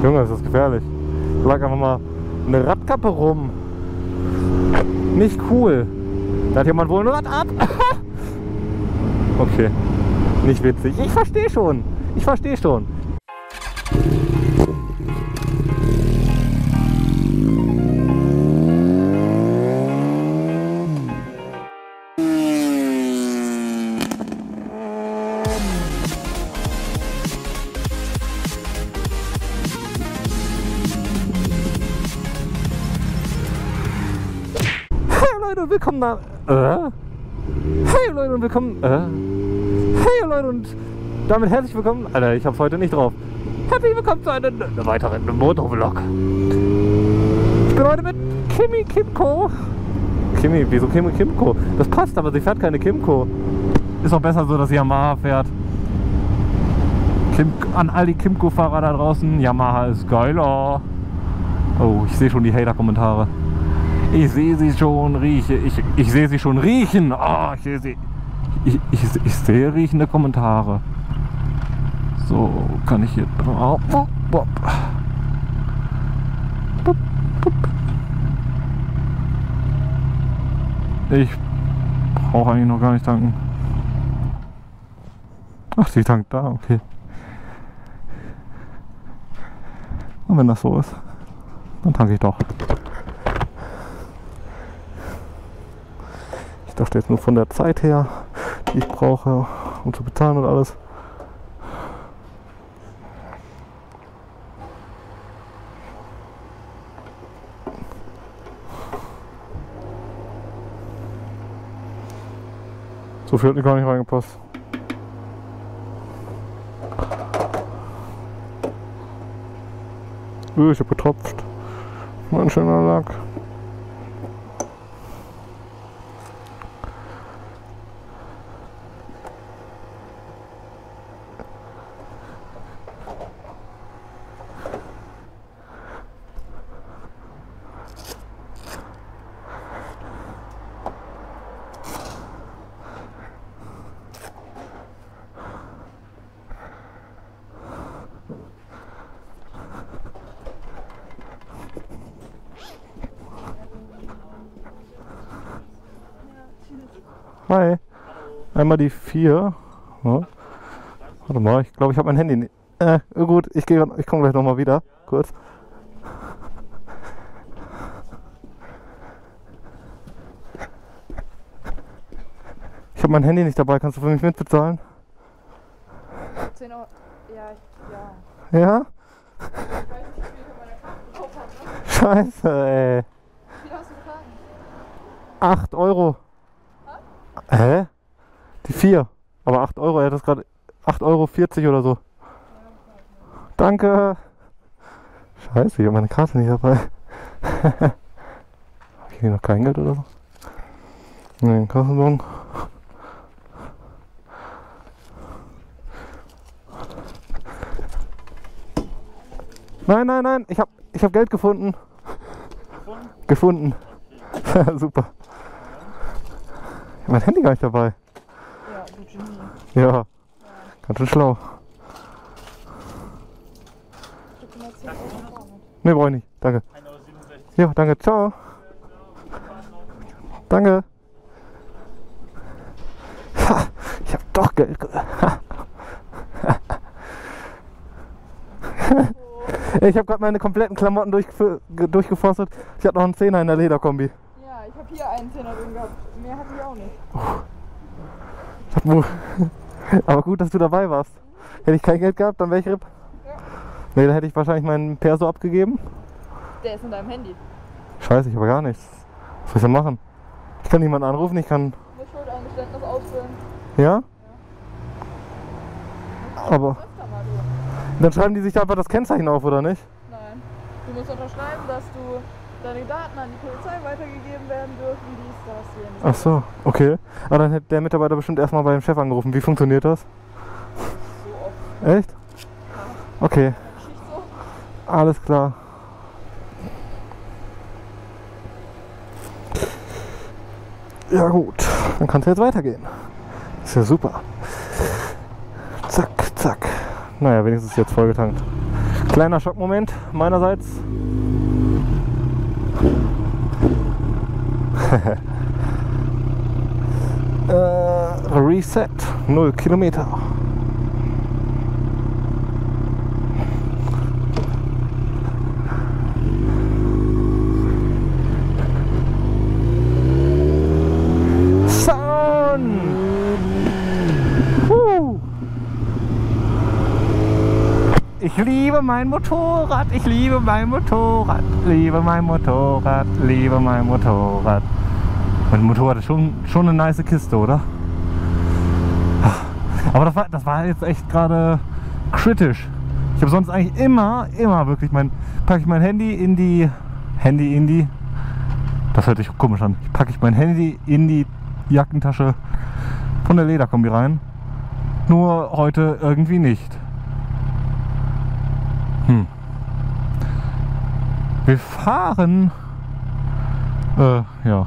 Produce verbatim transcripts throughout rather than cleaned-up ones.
Junge, ist das gefährlich. Da lag einfach mal eine Radkappe rum. Nicht cool. Da hat jemand wohl ein Rad ab. Okay. Nicht witzig. Ich verstehe schon. Ich verstehe schon. Und willkommen nach. Äh? Hey Leute und willkommen. Äh? Hey Leute und damit herzlich willkommen. Alter, ich hab's heute nicht drauf. Herzlich willkommen zu einem weiteren Motovlog. Ich bin heute mit Kimi Kimco. Kimi, wieso Kimi Kimco? Das passt, aber sie fährt keine Kimco. Ist auch besser so, dass Yamaha fährt. Kim, an all die Kimco-Fahrer da draußen. Yamaha ist geiler. Oh, ich sehe schon die Hater-Kommentare. Ich sehe sie schon, rieche, ich, ich sehe sie schon riechen. Oh, ich sehe sie. Ich, ich, ich sehe riechende Kommentare. So, kann ich hier drauf. Bop, bop. Bop, bop. Ich brauche eigentlich noch gar nicht tanken. Ach, sie tankt da, okay. Und wenn das so ist, dann tanke ich doch. Ich dachte jetzt nur von der Zeit her, die ich brauche, um zu bezahlen und alles. So viel hat mir gar nicht reingepasst. Uh, ich hab getropft. Mein schöner Lack. Hi. Einmal die vier. Ja. Warte mal, ich glaube, ich habe mein Handy nicht. Äh, gut, ich gehe, ich komme gleich nochmal wieder. Kurz. Ich habe mein Handy nicht dabei. Kannst du für mich mitbezahlen? zehn Euro. Ja, ich, ja. Ja? Ich weiß nicht, wie viel ich auf meiner Karte gekauft habe. Ne? Scheiße, ey. Wie viel hast du bezahlt? acht Euro. Hä? Die vier. Aber acht Euro, er hat das gerade acht Euro vierzig oder so. Danke. Scheiße, ich habe meine Karte nicht dabei. Habe ich hier noch kein Geld oder so? Ne, Kassenbon. Nein, nein, nein, ich habe ich hab Geld gefunden. Gefunden? Gefunden. Super. Ich habe mein Handy gar nicht dabei. Ja, du Genie. Ja, Ja. Ganz schön schlau. Ne, brauche ich nicht. Danke. Ja, danke. Ciao. Danke. Ha, ich habe doch Geld. Ich habe gerade meine kompletten Klamotten durchgeforstet. Ich hatte noch einen Zehner in der Lederkombi. Ja, ich habe hier einen Zehner drin gehabt. Mehr hatte ich auch nicht. Aber gut, dass du dabei warst. Hätte ich kein Geld gehabt, dann wäre ich R I P. Ja. Ne, dann hätte ich wahrscheinlich meinen Perso abgegeben. Der ist in deinem Handy. Scheiße, ich habe gar nichts. Was soll ich denn machen? Ich kann niemanden anrufen, ich kann... Eine Schuldeingeständnis ausfüllen. Ja? Ja. Aber... Öfter mal, du. Dann schreiben die sich da einfach das Kennzeichen auf, oder nicht? Nein. Du musst unterschreiben, dass du deine Daten an die Polizei weitergegeben werden dürfen, dies, das, jenes. Ach so, okay. Aber dann hätte der Mitarbeiter bestimmt erstmal beim Chef angerufen. Wie funktioniert das? So oft. Echt? Okay, Geschichte so. alles klar. Ja gut, dann kann es jetzt weitergehen. Ist ja super. Zack, zack. Naja, wenigstens jetzt vollgetankt. Kleiner Schockmoment meinerseits. äh, Reset, null Kilometer. Sound! Huh. Ich liebe mein Motorrad, ich liebe mein Motorrad, liebe mein Motorrad, liebe mein Motorrad. Mein Motorrad ist schon, schon eine nice Kiste, oder? Aber das war, das war jetzt echt gerade kritisch. Ich habe sonst eigentlich immer, immer wirklich mein, packe ich mein Handy in die, Handy in die, das hört sich komisch an. Ich packe ich mein Handy in die Jackentasche von der Lederkombi rein. Nur heute irgendwie nicht. Hm. Wir fahren. Äh, ja.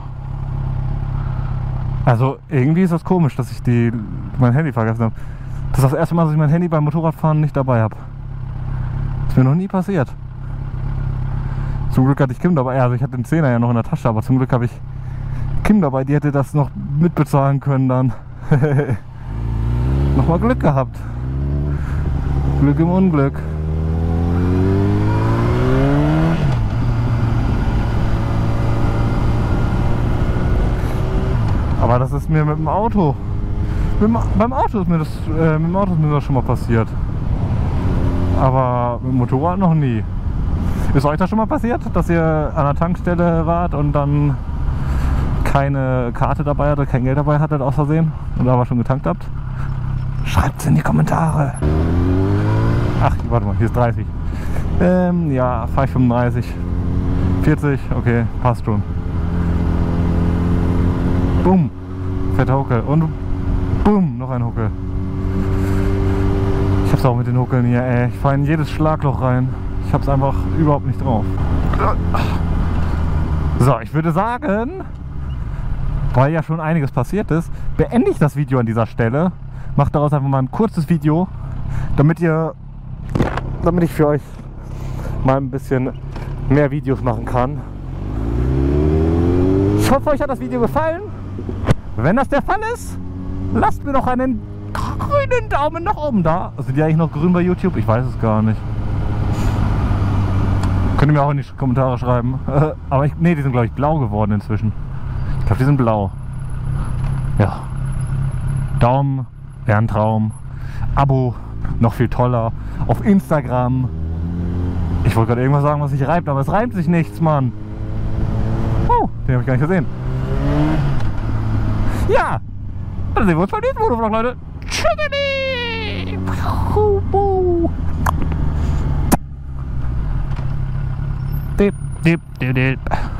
Also irgendwie ist das komisch, dass ich die mein Handy vergessen habe. Das ist das erste Mal, dass ich mein Handy beim Motorradfahren nicht dabei habe. Das ist mir noch nie passiert. Zum Glück hatte ich Kim dabei. Also ich hatte den Zehner ja noch in der Tasche, aber zum Glück habe ich Kim dabei. Die hätte das noch mitbezahlen können dann. Nochmal Glück gehabt. Glück im Unglück. Aber das ist mir mit dem Auto. Mit dem, beim Auto ist mir das, äh, mit dem Auto ist mir das schon mal passiert. Aber mit dem Motorrad noch nie. Ist euch das schon mal passiert, dass ihr an der Tankstelle wart und dann keine Karte dabei hattet, kein Geld dabei hattet aus Versehen und aber schon getankt habt? Schreibt es in die Kommentare. Ach, warte mal, hier ist dreißig. Ähm, ja, fahre ich fünfunddreißig. vierzig, okay, passt schon. Bumm, fetter Huckel und bumm, noch ein Huckel. Ich hab's auch mit den Huckeln hier, ey. Ich fahre in jedes Schlagloch rein. Ich hab's einfach überhaupt nicht drauf. So, ich würde sagen, weil ja schon einiges passiert ist, beende ich das Video an dieser Stelle. Mache daraus einfach mal ein kurzes Video, damit ihr, damit ich für euch mal ein bisschen mehr Videos machen kann. Ich hoffe, euch hat das Video gefallen. Wenn das der Fall ist, lasst mir doch einen grünen Daumen nach oben da. Sind die eigentlich noch grün bei YouTube? Ich weiß es gar nicht. Könnt ihr mir auch in die Kommentare schreiben. Aber ich, nee, die sind glaube ich blau geworden inzwischen. Ich glaube, die sind blau. Ja. Daumen, wäre ein Traum. Abo, noch viel toller. Auf Instagram. Ich wollte gerade irgendwas sagen, was sich reimt, aber es reimt sich nichts, Mann. Oh, den habe ich gar nicht gesehen. Ja, dann sehen wir uns beim nächsten Motovlog, Leute. Tschüssi! Dip, dip, dip, dip.